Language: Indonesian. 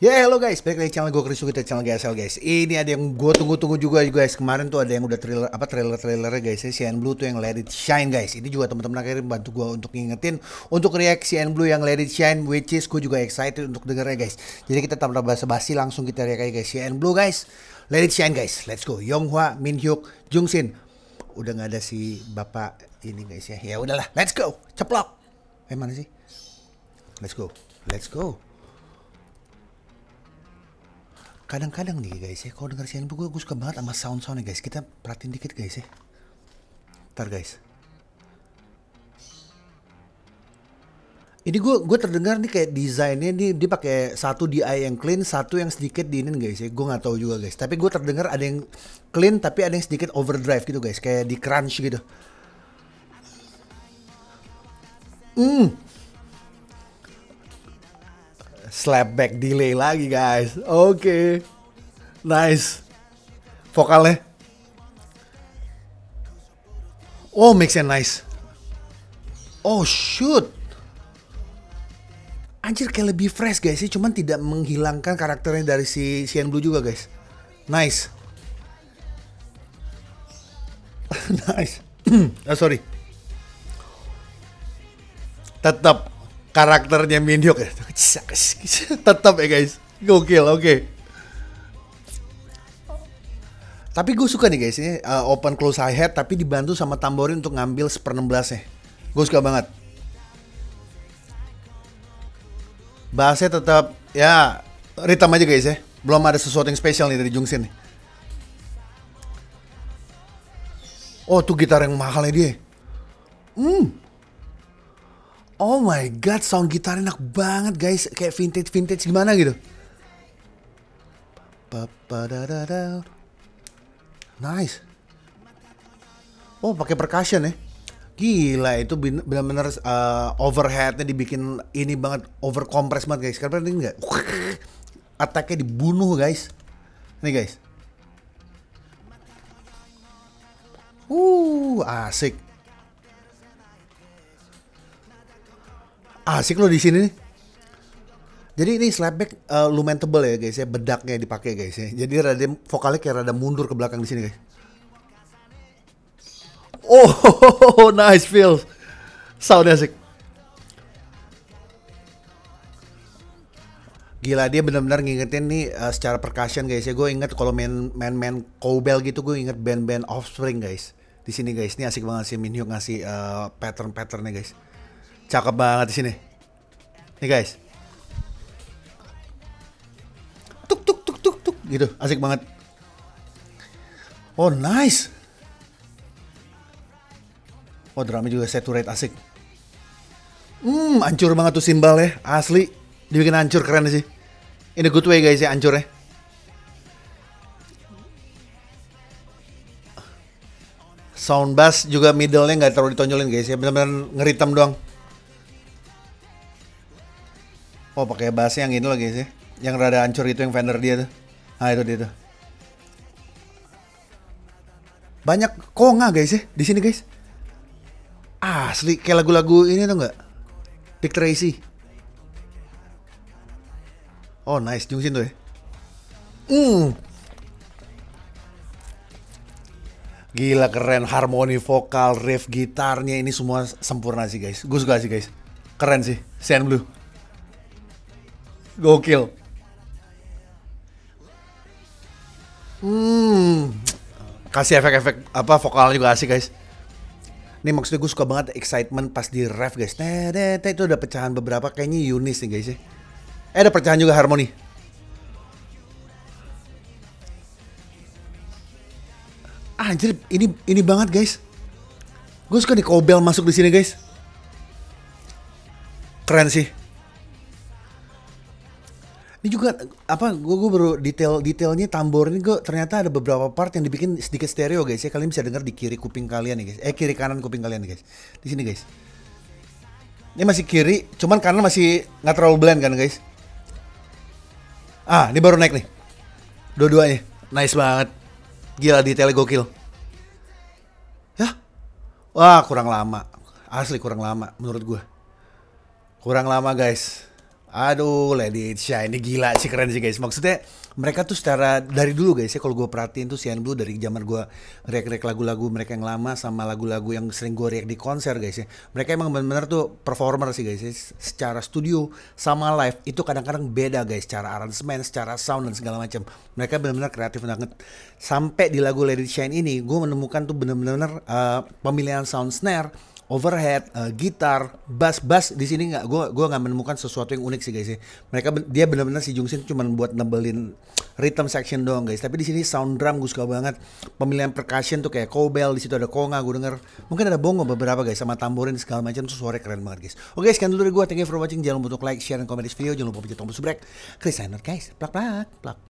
Ya hello guys, balik lagi channel gue Chris kita channel GSL guys. Ini ada yang gue tunggu-tunggu juga guys. Kemarin tuh ada yang udah trailernya guys. CN Blue tuh yang Let It Shine guys. Ini juga teman-teman akhirnya bantu gue untuk ngingetin untuk react CN Blue yang Let It Shine, which is gue juga excited untuk dengernya guys. Jadi kita tanpa basa-basi langsung kita react aja guys. CN Blue guys, Let It Shine guys. Let's go. Yonghwa, Min Hyuk, Jung Sin. Udah nggak ada si bapak ini guys ya. Ya udahlah, let's go. Ceplok. Mana sih? Let's go. Let's go. Kadang-kadang nih guys ya, kalau denger CN Blue gue suka banget sama sound-soundnya guys. Kita perhatiin dikit guys ya. Ntar guys. Ini gue terdengar nih kayak desainnya nih dia pakai satu DI yang clean, satu yang sedikit diinin guys ya. Gue nggak tahu juga guys. Tapi gue terdengar ada yang clean tapi ada yang sedikit overdrive gitu guys, kayak di crunch gitu. Slapback delay lagi guys. Oke. Nice. Vokalnya. Oh, mixnya nice. Oh shoot. Anjir kayak lebih fresh guys sih, cuman tidak menghilangkan karakternya dari si CN Blue juga guys. Nice. Nice. Sorry. Tetap karakternya Min Hyuk ya. Tetap ya guys. Gokil, oke. Tapi gue suka nih guys ini open close hi hat tapi dibantu sama tamborin untuk ngambil 1/16 nya. Gue suka banget. Bassnya tetap ya rhythm aja guys ya. Belum ada sesuatu yang spesial nih dari Jung Sin nih. Oh tuh gitar yang mahalnya dia. Oh my god, sound gitar enak banget guys, kayak vintage gimana gitu. Nice. Oh pakai percussion ya. Gila itu benar-benar overheadnya dibikin ini banget, over compress banget guys. Karena ini enggak attacknya dibunuh guys. Nih guys. Asik. Asik loh di sini nih. Jadi ini slapback lumayan tebel ya guys ya, bedaknya dipakai guys ya. Jadi rada vokalnya kayak rada mundur ke belakang di sini guys. Oh, nice feel. Sound asik. Gila dia benar-benar ngingetin nih secara percussion guys ya. Gue inget kalau main cowbell gitu, gue inget band-band Offspring guys. Di sini guys, ini asik banget sih Min Hyuk ngasih pattern-patternnya guys. Cakep banget di sini. Nih guys. Tuk tuk tuk tuk tuk gitu, asik banget. Oh, nice. Oh, drumnya juga saturate asik. Hancur banget tuh cymbal ya, asli. Dibikin hancur keren sih. In a good way guys ya, hancur ya. Sound bass juga middle-nya nggak terlalu ditonjolin guys ya, benar-benar ngeritem doang. Oh pakai bass yang ini lagi sih, yang rada hancur itu yang Fender dia tuh. Nah itu dia tuh. Banyak konga guys ya di sini guys. Asli kayak lagu-lagu ini tuh nggak? Dick Tracy. Oh nice, Jung Sin tuh ya. Gila keren, harmoni vokal, riff gitarnya ini semua sempurna sih guys. Gue suka sih guys. Keren sih, CN Blue. Gokil. Kasih efek-efek apa vokal juga asik guys. Nih maksudnya gue suka banget excitement pas di ref guys. Itu udah pecahan beberapa kayaknya Yunis nih guys ya. Ada pecahan juga harmoni. Anjir ini banget guys. Gue suka nih cowbell masuk di sini guys. Keren sih. Ini juga apa? Gue baru detailnya tambor ini gue ternyata ada beberapa part yang dibikin sedikit stereo guys ya. Kalian bisa dengar di kiri kuping kalian nih guys. Kiri kanan kuping kalian nih guys. Di sini guys. Ini masih kiri, cuman kanan masih nggak terlalu blend kan guys. Ini baru naik nih. Dua-duanya. Nice banget. Gila detailnya gokil. Ya. Wah kurang lama. Asli kurang lama menurut gue. Kurang lama guys. Aduh, Let It Shine ini gila sih, keren sih guys. Maksudnya mereka tuh secara dari dulu guys ya, kalau gue perhatiin tuh Cyan Blue dari zaman gue react lagu-lagu mereka yang lama sama lagu-lagu yang sering gue react di konser guys ya. Mereka emang bener-bener tuh performer sih guys ya. Secara studio sama live itu kadang-kadang beda guys, secara aransemen, secara sound dan segala macam. Mereka bener-bener kreatif banget. Sampai di lagu Let It Shine ini gue menemukan tuh bener-bener pemilihan sound snare, overhead, gitar, bass di sini gue nggak menemukan sesuatu yang unik sih guys ya. Dia benar-benar si Jungsin cuma buat nebelin rhythm section doang guys. Tapi di sini sound drum gue suka banget. Pemilihan percussion tuh kayak cowbell, di situ ada conga gue denger. Mungkin ada bongo beberapa guys sama tamborin segala macam tuh suara keren banget guys. Oke, sekian dulu dari gue. Thank you for watching. Jangan lupa untuk like, share, dan komen di video. Jangan lupa pencet tombol subscribe. Chris sign out guys. Plak plak plak.